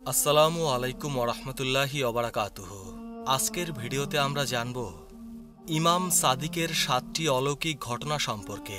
আসসালামু আলাইকুম ওরহমতুল্লাহি ওবারাকাতুহু। আজকের ভিডিওতে আমরা জানব ইমাম সাদিকের 7টি অলৌকিক ঘটনা সম্পর্কে।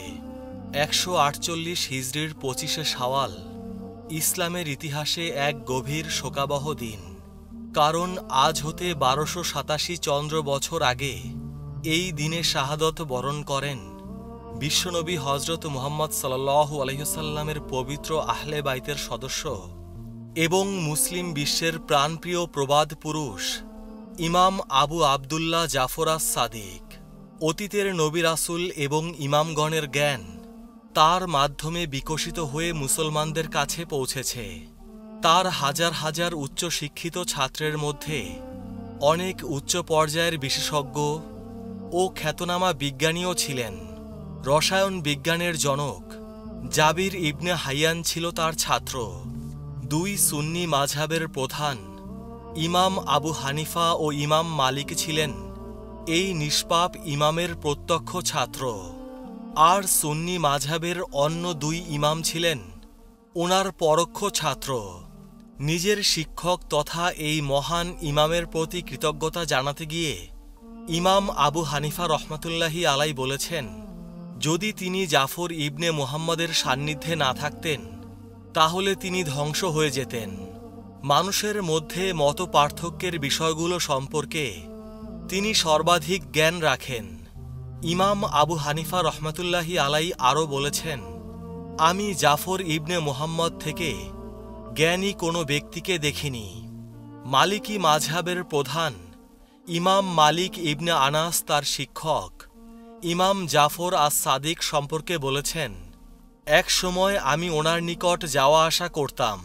148 হিজরির 25শে শাওয়াল ইসলামের ইতিহাসে এক গভীর শোকাবহ দিন, কারণ আজ হতে 1287 চন্দ্র বছর আগে এই দিনে শাহাদত বরণ করেন বিশ্বনবী হজরত মুহাম্মদ সাল্লাল্লাহু আলাইহি ওয়াসাল্লামের পবিত্র আহলে বাইতের সদস্য এবং মুসলিম বিশ্বের প্রাণপ্রিয় প্রবাদ পুরুষ ইমাম আবু আবদুল্লাহ জাফর আস-সাদিক। অতীতের নবী রাসূল এবং ইমামগণের জ্ঞান তার মাধ্যমে বিকশিত হয়ে মুসলমানদের কাছে পৌঁছেছে। তার হাজার হাজার উচ্চ শিক্ষিত ছাত্রের মধ্যে অনেক উচ্চ পর্যায়ের বিশেষজ্ঞ ও খ্যাতনামা বিজ্ঞানীও ছিলেন। রসায়ন বিজ্ঞানের জনক জাবির ইবনে হাইয়ান ছিল তার ছাত্র। দুই সুন্নি মাযহাবের প্রধান ইমাম আবু হানিফা ও ইমাম মালিক ছিলেন এই নিষ্পাপ ইমামের প্রত্যক্ষ ছাত্র, আর সুন্নি মাযহাবের অন্য দুই ইমাম ছিলেন ওনার পরোক্ষ ছাত্র। নিজের শিক্ষক তথা এই মহান ইমামের প্রতি কৃতজ্ঞতা জানাতে গিয়ে ইমাম আবু হানিফা রহমাতুল্লাহি আলাই বলেছেন, যদি তিনি জাফর ইবনে মুহাম্মদের সান্নিধ্যে না থাকতেন তাহলে তিনি ধ্বংস হয়ে যেতেন। মানুষের মধ্যে মত পার্থক্যের বিষয়গুলো সম্পর্কে তিনি সর্বাধিক জ্ঞান রাখেন। ইমাম আবু হানিফা রহমাতুল্লাহি আলাই আরও বলেছেন, আমি জাফর ইবনে মুহাম্মদ থেকে জ্ঞানী কোনো ব্যক্তিকে দেখিনি। মালিকি মাযহাবের প্রধান ইমাম মালিক ইবনে আনাস তার শিক্ষক ইমাম জাফর আস-সাদিক সম্পর্কে বলেছেন, এক সময় আমি ওনার নিকট যাওয়া আসা করতাম।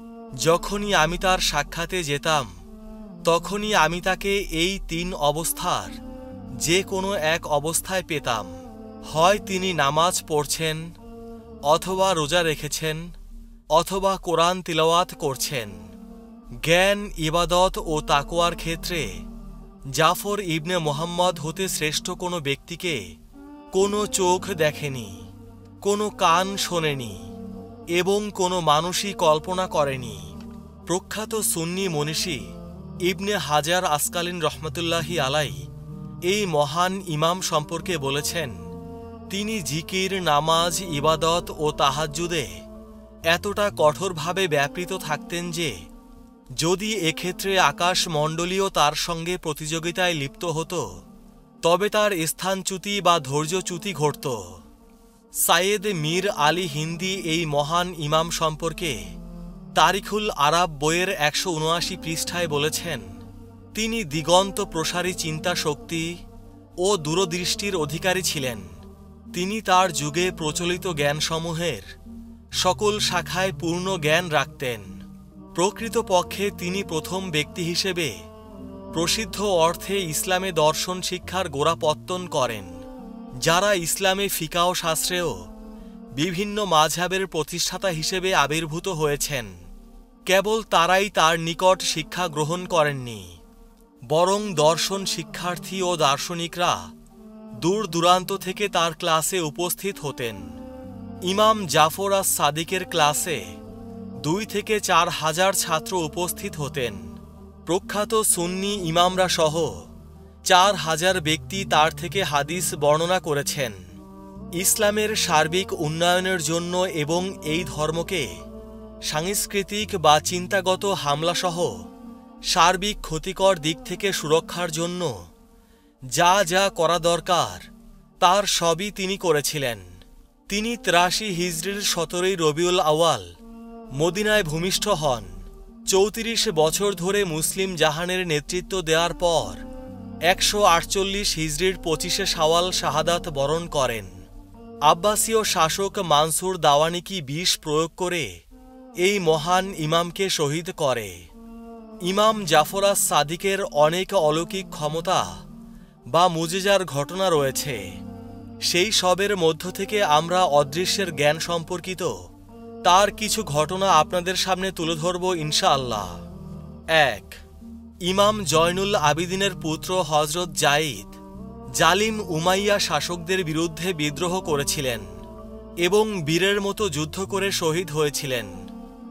যখনই আমি তার সাক্ষাতে যেতাম তখনই আমি তাকে এই 3 অবস্থার যে কোনো এক অবস্থায় পেতাম। হয় তিনি নামাজ পড়ছেন, অথবা রোজা রেখেছেন, অথবা কোরআন তিলাওয়াত করছেন। জ্ঞান, ইবাদত ও তাকওয়ার ক্ষেত্রে জাফর ইবনে মুহাম্মদ হতে শ্রেষ্ঠ কোনো ব্যক্তিকে কোনো চোখ দেখেনি, কোনো কান শোনেনি এবং কোনো মানুষই কল্পনা করেনি। প্রখ্যাত সুন্নি মনীষী ইবনে হাজার আসকালিন রহমতুল্লাহি আলাই এই মহান ইমাম সম্পর্কে বলেছেন, তিনি জিকির, নামাজ, ইবাদত ও তাহাজ্জুদে এতটা কঠোরভাবে ব্যাপৃত থাকতেন যে যদি এক্ষেত্রে আকাশমণ্ডলীয় তার সঙ্গে প্রতিযোগিতায় লিপ্ত হতো তবে তার স্থানচ্যুতি বা ধৈর্যচ্যুতি ঘটত। সাইয়েদ মীর আলী হিন্দি এই মহান ইমাম সম্পর্কে তারিখুল আরাব বইয়ের 179 পৃষ্ঠায় বলেছেন, তিনি দিগন্ত প্রসারী চিন্তা শক্তি ও দূরদৃষ্টির অধিকারী ছিলেন। তিনি তার যুগে প্রচলিত জ্ঞানসমূহের সকল শাখায় পূর্ণ জ্ঞান রাখতেন। প্রকৃতপক্ষে তিনি প্রথম ব্যক্তি হিসেবে প্রসিদ্ধ অর্থে ইসলামে দর্শন শিক্ষার গোড়াপত্তন করেন। যারা ইসলামে ফিকাহ শাস্ত্রেও বিভিন্ন মাযহাবের প্রতিষ্ঠাতা হিসেবে আবির্ভূত হয়েছেন, কেবল তারাই তার নিকট শিক্ষা গ্রহণ করেননি, বরং দর্শন শিক্ষার্থী ও দার্শনিকরা দূর দূরান্ত থেকে তার ক্লাসে উপস্থিত হতেন। ইমাম জাফর আস-সাদিকের ক্লাসে 2 থেকে 4 হাজার ছাত্র উপস্থিত হতেন। প্রখ্যাত সুন্নি ইমামরা সহ 4000 ব্যক্তি তার থেকে হাদিস বর্ণনা করেছেন। ইসলামের সার্বিক উন্নয়নের জন্য এবং এই ধর্মকে সাংস্কৃতিক বা চিন্তাগত হামলাসহ সার্বিক ক্ষতিকর দিক থেকে সুরক্ষার জন্য যা যা করা দরকার তার সবই তিনি করেছিলেন। তিনি 83 হিজরির 17 রবিউল আউয়াল মদিনায় ভূমিষ্ঠ হন। 34 বছর ধরে মুসলিম জাহানের নেতৃত্ব দেওয়ার পর 148 হিজরির 25শে শাওয়াল শাহাদাত বরণ করেন। আব্বাসীয় শাসক মানসুর দাওয়ানিকি বিষ প্রয়োগ করে এই মহান ইমামকে শহীদ করে। ইমাম জাফর আস-সাদিকের অনেক অলৌকিক ক্ষমতা বা মুজিজার ঘটনা রয়েছে। সেই সবের মধ্য থেকে আমরা অদৃশ্যের জ্ঞান সম্পর্কিত তার কিছু ঘটনা আপনাদের সামনে তুলে ধরব ইনশাআল্লাহ। 1. ইমাম জয়নুল আবিদিনের পুত্র হযরত যায়েদ জালিম উমাইয়া শাসকদের বিরুদ্ধে বিদ্রোহ করেছিলেন এবং বীরের মতো যুদ্ধ করে শহীদ হয়েছিলেন।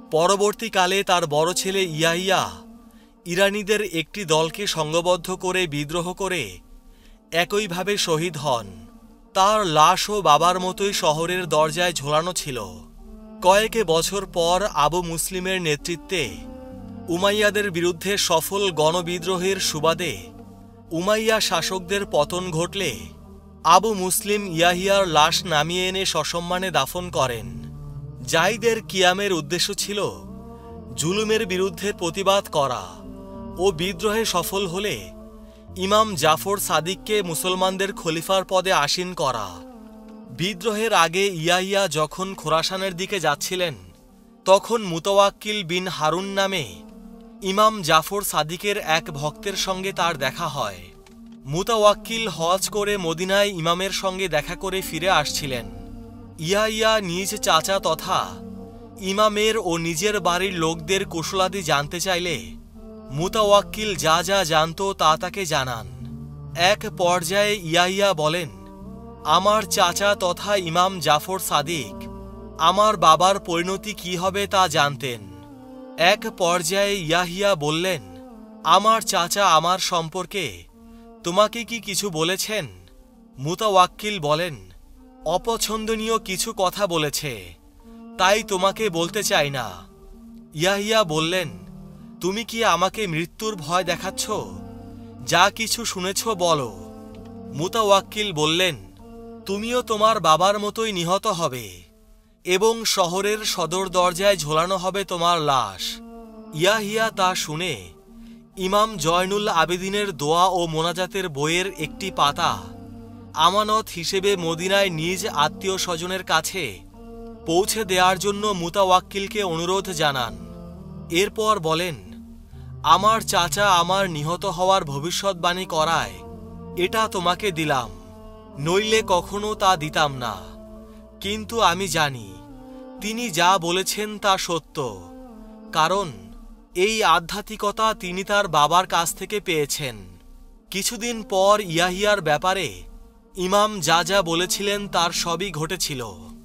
পরবর্তীকালে তার বড় ছেলে ইয়াহিয়া ইরানীদের একটি দলকে সংঘবদ্ধ করে বিদ্রোহ করে একইভাবে শহীদ হন। তার লাশও বাবার মতোই শহরের দরজায় ঝোলানো ছিল। কয়েক বছর পর আবু মুসলিমের নেতৃত্বে উমাইয়াদের বিরুদ্ধে সফল গণবিদ্রোহের সুবাদে উমাইয়া শাসকদের পতন ঘটলে আবু মুসলিম ইয়াহিয়ার লাশ নামিয়ে এনে সসম্মানে দাফন করেন। জাইদের কিয়ামের উদ্দেশ্য ছিল জুলুমের বিরুদ্ধে প্রতিবাদ করা ও বিদ্রোহে সফল হলে ইমাম জাফর সাদিককে মুসলমানদের খলিফার পদে আসীন করা। বিদ্রোহের আগে ইয়াহিয়া যখন খোরাসানের দিকে যাচ্ছিলেন তখন মুতাওয়াক্কিল বিন হারুন নামে ইমাম জাফর সাদিকের এক ভক্তের সঙ্গে তার দেখা হয়। মুতাওয়াক্কিল হজ করে মদিনায় ইমামের সঙ্গে দেখা করে ফিরে আসছিলেন। ইয়াহিয়া নিজ চাচা তথা ইমামের ও নিজের বাড়ির লোকদের কুশলাদি জানতে চাইলে মুতাওয়াক্কিল যা যা জানত তা তাকে জানান। এক পর্যায়ে ইয়াহিয়া বলেন, আমার চাচা তথা ইমাম জাফর সাদিক আমার বাবার পরিণতি কি হবে তা জানতেন। এক পর্যায়ে ইয়াহিয়া বললেন, আমার চাচা আমার সম্পর্কে তোমাকে কি কিছু বলেছেন? মুতাওয়াক্কিল বলেন, অপছন্দনীয় কিছু কথা বলেছে, তাই তোমাকে বলতে চাই না। ইয়াহিয়া বললেন, তুমি কি আমাকে মৃত্যুর ভয় দেখাচ্ছ? যা কিছু শুনেছ বলো। মুতাওয়াক্কিল বললেন, তুমিও তোমার বাবার মতোই নিহত হবে এবং শহরের সদর দরজায় ঝোলানো হবে তোমার লাশ। ইয়াহিয়া তা শুনে ইমাম জয়নুল আবেদিনের দোয়া ও মোনাজাতের বইয়ের একটি পাতা আমানত হিসেবে মদিনায় নিজ আত্মীয় স্বজনের কাছে পৌঁছে দেওয়ার জন্য মুতাওয়াক্কিলকে অনুরোধ জানান। এরপর বলেন, আমার চাচা আমার নিহত হওয়ার ভবিষ্যৎবাণী করায় এটা তোমাকে দিলাম, নইলে কখনো তা দিতাম না। কিন্তু আমি জানি তিনি যা বলেছেন তা সত্য, কারণ এই আধ্যাত্মিকতা তিনি তার বাবার কাছ থেকে পেয়েছেন। কিছুদিন পর ইয়াহিয়ার ব্যাপারে ইমাম যা যা বলেছিলেন তার সবই ঘটেছিল।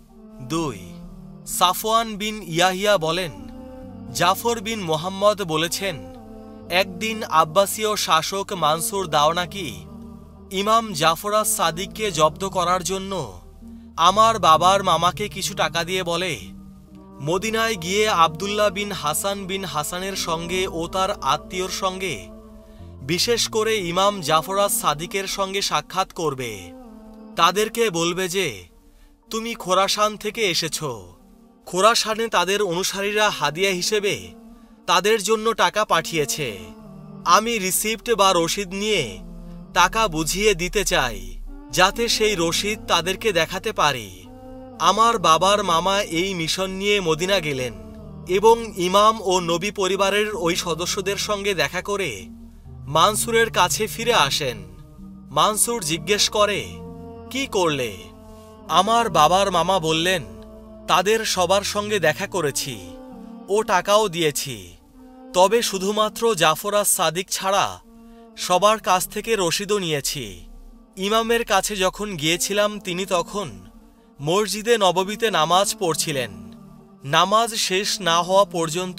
2. সাফওয়ান বিন ইয়াহিয়া বলেন, জাফর বিন মোহাম্মদ বলেছেন, একদিন আব্বাসীয় শাসক মানসুর দাওনাকি ইমাম জাফর সাদিককে জব্দ করার জন্য আমার বাবার মামাকে কিছু টাকা দিয়ে বলে, মদিনায় গিয়ে আবদুল্লাহ বিন হাসানের সঙ্গে ও তার আত্মীয়র সঙ্গে, বিশেষ করে ইমাম জাফর সাদিকের সঙ্গে সাক্ষাৎ করবে। তাদেরকে বলবে যে তুমি খোরাসান থেকে এসেছ। খোরাসানে তাদের অনুসারীরা হাদিয়া হিসেবে তাদের জন্য টাকা পাঠিয়েছে। আমি রিসিপ্ট বা রসিদ নিয়ে টাকা বুঝিয়ে দিতে চাই, যাতে সেই রসিদ তাদেরকে দেখাতে পারি। আমার বাবার মামা এই মিশন নিয়ে মদিনা গেলেন এবং ইমাম ও নবী পরিবারের ওই সদস্যদের সঙ্গে দেখা করে মানসুরের কাছে ফিরে আসেন। মানসুর জিজ্ঞেস করে, কি করলে? আমার বাবার মামা বললেন, তাদের সবার সঙ্গে দেখা করেছি ও টাকাও দিয়েছি, তবে শুধুমাত্র জাফর সাদিক ছাড়া সবার কাছ থেকে রসিদও নিয়েছি। ইমামের কাছে যখন গিয়েছিলাম তিনি তখন মসজিদে নববীতে নামাজ পড়ছিলেন। নামাজ শেষ না হওয়া পর্যন্ত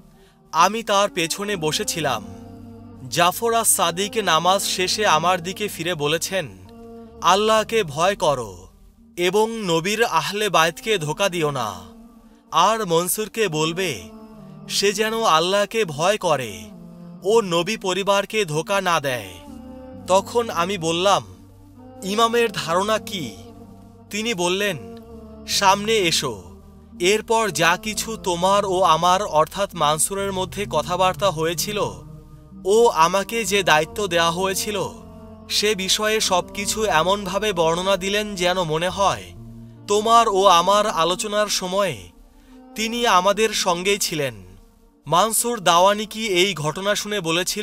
আমি তার পেছনে বসেছিলাম। জাফর সাদিক নামাজ শেষে আমার দিকে ফিরে বলেছেন, আল্লাহকে ভয় করো এবং নবীর আহলে বায়তকে ধোঁকা দিও না। আর মনসুরকে বলবে সে যেন আল্লাহকে ভয় করে ও নবী পরিবারকে ধোঁকা না দেয়। তখন আমি বললাম, ইমামের ধারণা কি? তিনি বললেন, সামনে এসো। এরপর যা কিছু তোমার ও আমার অর্থাৎ মানসুরের মধ্যে কথাবার্তা হয়েছিল ও আমাকে যে দায়িত্ব দেওয়া হয়েছিল সে বিষয়ে সবকিছু এমনভাবে বর্ণনা দিলেন যেন মনে হয় তোমার ও আমার আলোচনার সময়ে তিনি আমাদের সঙ্গেই ছিলেন। মানসুর দাওয়ানিকি এই ঘটনা শুনে বলেছিল,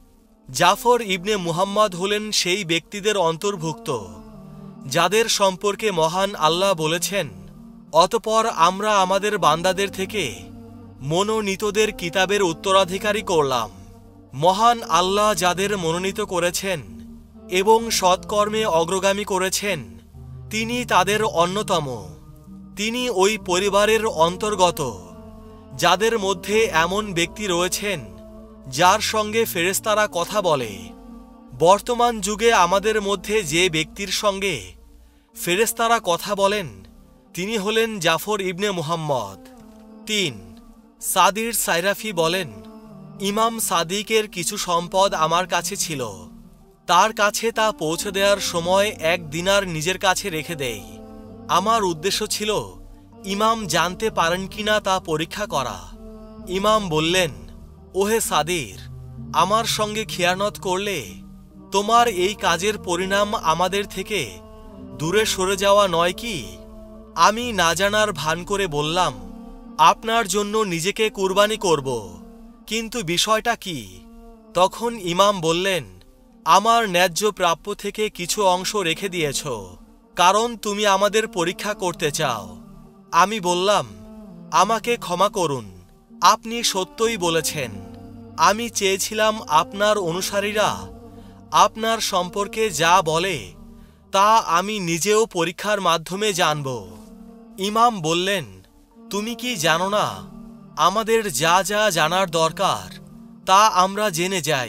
জাফর ইবনে মুহাম্মদ হলেন সেই ব্যক্তিদের অন্তর্ভুক্ত যাদের সম্পর্কে মহান আল্লাহ বলেছেন, অতঃপর আমরা আমাদের বান্দাদের থেকে মনোনীতদের কিতাবের উত্তরাধিকারী করলাম। মহান আল্লাহ যাদের মনোনীত করেছেন এবং সৎকর্মে অগ্রগামী করেছেন তিনি তাদের অন্যতম। তিনি ওই পরিবারের অন্তর্গত যাদের মধ্যে এমন ব্যক্তি রয়েছেন যার সঙ্গে ফেরেশতারা কথা বলে। বর্তমান যুগে আমাদের মধ্যে যে ব্যক্তির সঙ্গে ফেরেশতারা কথা বলেন তিনি হলেন জাফর ইবনে মুহাম্মদ। ৩ সাদির সাইরাফি বলেন, ইমাম সাদিকের কিছু সম্পদ আমার কাছে ছিল। তার কাছে তা পৌঁছে দেওয়ার সময় 1 দিনার নিজের কাছে রেখে দেই। আমার উদ্দেশ্য ছিল ইমাম জানতে পারেন কিনা তা পরীক্ষা করা। ইমাম বললেন, ওহে সাদির, আমার সঙ্গে খিয়ানত করলে তোমার এই কাজের পরিণাম আমাদের থেকে দূরে সরে যাওয়া নয় কি? আমি না জানার ভান করে বললাম, আপনার জন্য নিজেকে কুরবানি করব, কিন্তু বিষয়টা কি? তখন ইমাম বললেন, আমার ন্যায্য প্রাপ্য থেকে কিছু অংশ রেখে দিয়েছ, কারণ তুমি আমাদের পরীক্ষা করতে চাও। আমি বললাম, আমাকে ক্ষমা করুন, আপনি সত্যই বলেছেন। আমি চেয়েছিলাম আপনার অনুসারীরা আপনার সম্পর্কে যা বলে তা আমি নিজেও পরীক্ষার মাধ্যমে জানব। ইমাম বললেন, তুমি কি জানো না আমাদের যা যা জানার দরকার তা আমরা জেনে যাই।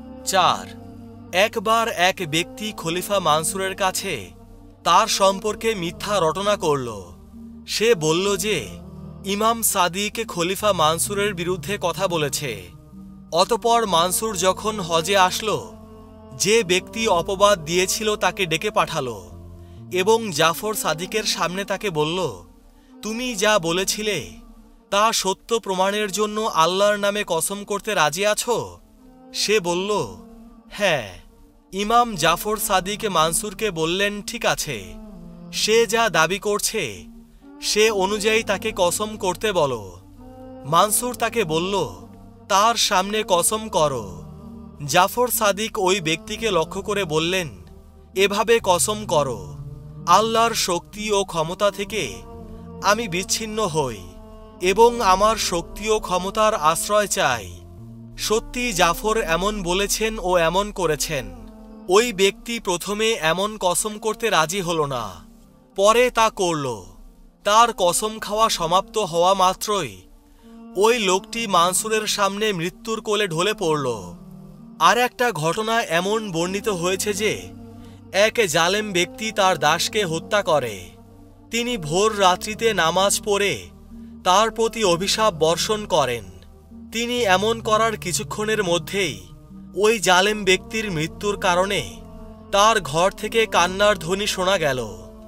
৪ একবার এক ব্যক্তি খলিফা মানসুরের কাছে তার সম্পর্কে মিথ্যা রটনা করল। সে বলল যে ইমাম সাদিক খলিফা মানসুরের বিরুদ্ধে কথা বলেছে। অতঃপর মানসুর যখন হজে আসলো, যে ব্যক্তি অপবাদ দিয়েছিল তাকে ডেকে পাঠালো এবং জাফর সাদিকের সামনে তাকে বলল, তুমি যা বলেছিলে তা সত্য প্রমাণের জন্য আল্লাহর নামে কসম করতে রাজি আছো? সে বলল, হ্যাঁ। ইমাম জাফর সাদিক মানসুরকে বললেন, ঠিক আছে, সে যা দাবি করছে সে অনুযায়ী তাকে কসম করতে বলো। মানসুর তাকে বলল, তার সামনে কসম করো। জাফর সাদিক ওই ব্যক্তিকে লক্ষ্য করে বললেন, এভাবে কসম করো, আল্লাহর শক্তি ও ক্ষমতা থেকে আমি বিচ্ছিন্ন হই এবং আমার শক্তি ও ক্ষমতার আশ্রয় চাই। সত্যি জাফর এমন বলেছেন ও এমন করেছেন। ওই ব্যক্তি প্রথমে এমন কসম করতে রাজি হল না, পরে তা করল। তার কসম খাওয়া সমাপ্ত হওয়া মাত্রই ওই লোকটি মানসুরের সামনে মৃত্যুর কোলে ঢলে পড়ল। আর একটা ঘটনা এমন বর্ণিত হয়েছে যে এক জালেম ব্যক্তি তার দাসকে হত্যা করে। তিনি ভোর রাত্রিতে নামাজ পড়ে তার প্রতি অভিশাপ বর্ষণ করেন। তিনি এমন করার কিছুক্ষণের মধ্যেই ওই জালেম ব্যক্তির মৃত্যুর কারণে তার ঘর থেকে কান্নার ধ্বনি শোনা গেল।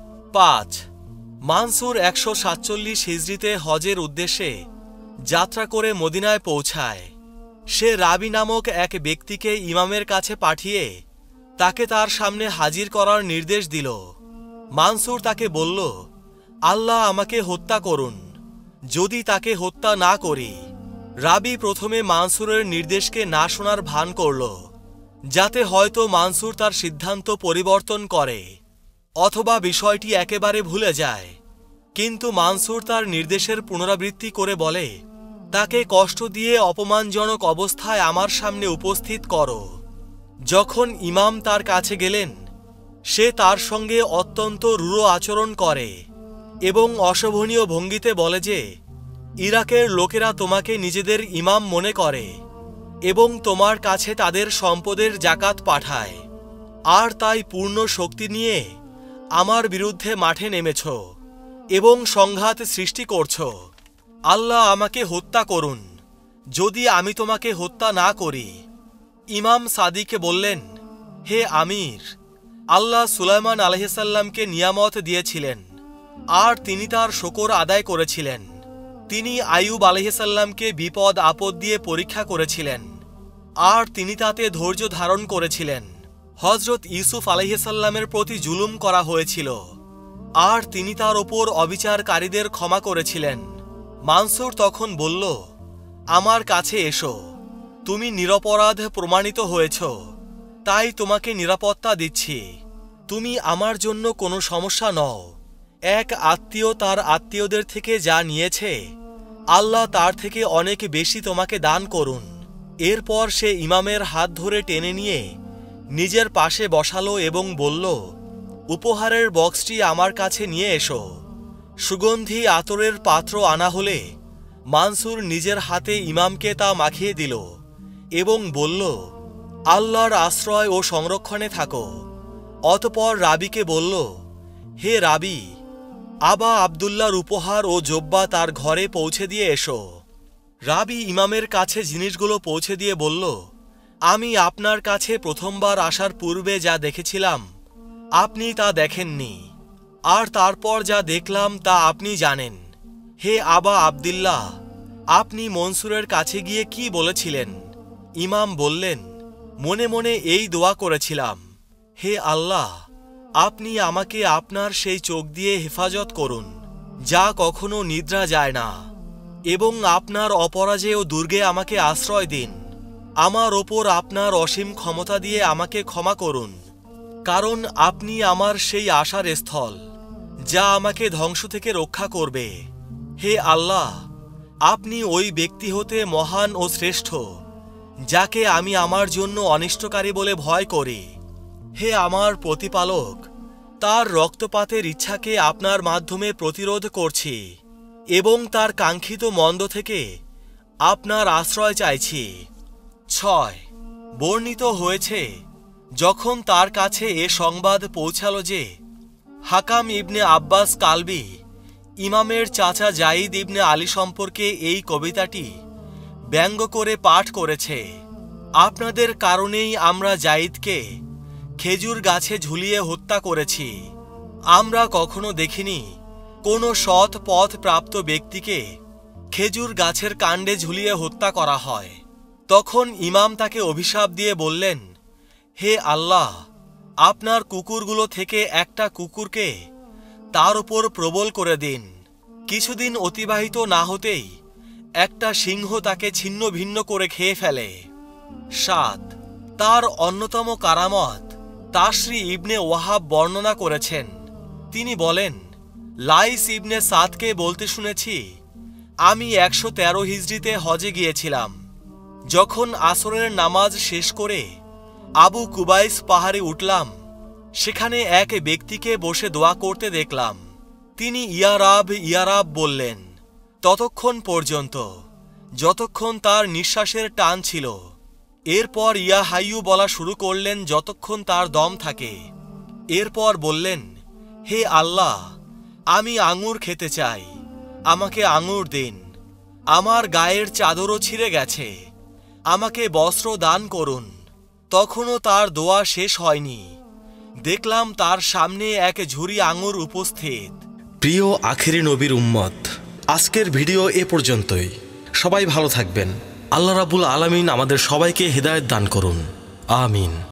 ৫ মানসুর ১৪৭ হিজরিতে হজের উদ্দেশ্যে যাত্রা করে মদিনায় পৌঁছায়। সে রাবি নামক এক ব্যক্তিকে ইমামের কাছে পাঠিয়ে তাকে তার সামনে হাজির করার নির্দেশ দিল। মানসুর তাকে বলল, আল্লাহ আমাকে হত্যা করুন যদি তাকে হত্যা না করি। রাবি প্রথমে মানসুরের নির্দেশকে না শোনার ভান করল, যাতে হয়তো মানসুর তার সিদ্ধান্ত পরিবর্তন করে অথবা বিষয়টি একেবারে ভুলে যায়। কিন্তু মানসুর তার নির্দেশের পুনরাবৃত্তি করে বলে, তাকে কষ্ট দিয়ে অপমানজনক অবস্থায় আমার সামনে উপস্থিত করো। যখন ইমাম তার কাছে গেলেন, সে তার সঙ্গে অত্যন্ত রূঢ় আচরণ করে এবং অশোভনীয় ভঙ্গিতে বলে যে ইরাকের লোকেরা তোমাকে নিজেদের ইমাম মনে করে এবং তোমার কাছে তাদের সম্পদের জাকাত পাঠায়, আর তাই পূর্ণ শক্তি নিয়ে আমার বিরুদ্ধে মাঠে নেমেছ এবং সংঘাত সৃষ্টি করছ। আল্লাহ আমাকে হত্যা করুন যদি আমি তোমাকে হত্যা না করি। ইমাম সাদিকে বললেন, হে আমির, আল্লাহ সুলাইমান আলাইহিসসালামকে নিয়ামত দিয়েছিলেন আর তিনি তার শুকর আদায় করেছিলেন। তিনি আইয়ুব আলাইহিসসালামকে বিপদ আপদ দিয়ে পরীক্ষা করেছিলেন আর তিনি তাতে ধৈর্য ধারণ করেছিলেন। হযরত ইউসুফ আলাইহিসসালামের প্রতি জুলুম করা হয়েছিল আর তিনি তার ওপর অবিচারকারীদের ক্ষমা করেছিলেন। মানসুর তখন বলল, আমার কাছে এসো, তুমি নিরপরাধ প্রমাণিত হয়েছ, তাই তোমাকে নিরাপত্তা দিচ্ছি। তুমি আমার জন্য কোনো সমস্যা নও। এক আত্মীয় তার আত্মীয়দের থেকে যা নিয়েছে আল্লাহ তার থেকে অনেক বেশি তোমাকে দান করুন। এরপর সে ইমামের হাত ধরে টেনে নিয়ে নিজের পাশে বসালো এবং বলল, উপহারের বক্সটি আমার কাছে নিয়ে এসো। সুগন্ধি আতরের পাত্র আনা হলে মানসুর নিজের হাতে ইমামকে তা মাখিয়ে দিল এবং বলল, আল্লাহর আশ্রয় ও সংরক্ষণে থাকো। অতঃপর রাবিকে বলল, হে রাবি, আবা আবদুল্লাহর উপহার ও জব্বা তার ঘরে পৌঁছে দিয়ে এসো। রাবি ইমামের কাছে জিনিসগুলো পৌঁছে দিয়ে বলল, আমি আপনার কাছে প্রথমবার আসার পূর্বে যা দেখেছিলাম আপনি তা দেখেননি, আর তারপর যা দেখলাম তা আপনি জানেন। হে আবা আবদুল্লাহ, আপনি মনসুরের কাছে গিয়ে কি বলেছিলেন? ইমাম বললেন, মনে মনে এই দোয়া করেছিলাম, হে আল্লাহ, আপনি আমাকে আপনার সেই চোখ দিয়ে হেফাজত করুন যা কখনো নিদ্রা যায় না, এবং আপনার অপরাজেয় দুর্গে আমাকে আশ্রয় দিন। আমার ওপর আপনার অসীম ক্ষমতা দিয়ে আমাকে ক্ষমা করুন, কারণ আপনি আমার সেই আশার স্থল যা আমাকে ধ্বংস থেকে রক্ষা করবে। হে আল্লাহ, আপনি ওই ব্যক্তি হতে মহান ও শ্রেষ্ঠ যাকে আমি আমার জন্য অনিষ্টকারী বলে ভয় করি। হে আমার প্রতিপালক, তার রক্তপাতের ইচ্ছাকে আপনার মাধ্যমে প্রতিরোধ করছি এবং তার কাঙ্ক্ষিত মন্দ থেকে আপনার আশ্রয় চাইছি। 6 বর্ণিত হয়েছে, যখন তার কাছে এ সংবাদ পৌঁছালো যে হাকাম ইবনে আব্বাস কালবি ইমামের চাচা জাইদ ইবনে আলী সম্পর্কে এই কবিতাটি ব্যঙ্গ করে পাঠ করেছে, আপনাদের কারণেই আমরা জাইদকে খেজুর গাছে ঝুলিয়ে হত্যা করেছি। আমরা কখনো দেখিনি কোনো সৎ পথ প্রাপ্ত ব্যক্তিকে খেজুর গাছের কাণ্ডে ঝুলিয়ে হত্যা করা হয়। তখন ইমাম তাকে অভিশাপ দিয়ে বললেন, হে আল্লাহ, আপনার কুকুরগুলো থেকে একটা কুকুরকে তার উপর প্রবল করে দিন। কিছুদিন অতিবাহিত না হতেই একটা সিংহ তাকে ছিন্ন ভিন্ন করে খেয়ে ফেলে। 7 তার অন্যতম কারামত তাশরি ইবনে ওয়াহাব বর্ণনা করেছেন। তিনি বলেন, লাইস ইবনে সাদকে বলতে শুনেছি, আমি 113 হিজরিতে হজে গিয়েছিলাম। যখন আসরের নামাজ শেষ করে আবু কুবাইস পাহাড়ে উঠলাম, সেখানে এক ব্যক্তিকে বসে দোয়া করতে দেখলাম। তিনি ইয়া রাব বললেন ততক্ষণ পর্যন্ত যতক্ষণ তার নিঃশ্বাসের টান ছিল। এরপর ইয়া হাইয়ু বলা শুরু করলেন যতক্ষণ তার দম থাকে। এরপর বললেন, হে আল্লাহ, আমি আঙুর খেতে চাই, আমাকে আঙুর দিন। আমার গায়ের চাদরও ছিঁড়ে গেছে, আমাকে বস্ত্র দান করুন। তখনও তার দোয়া শেষ হয়নি, দেখলাম তার সামনে এক ঝুড়ি আঙুর উপস্থিত। প্রিয় আখেরি নবীর উম্মত, আজকের ভিডিও এ পর্যন্তই। সবাই ভালো থাকবেন। আল্লাহ রাব্বুল আলামিন আমাদের সবাইকে হিদায়াত দান করুন। আমিন।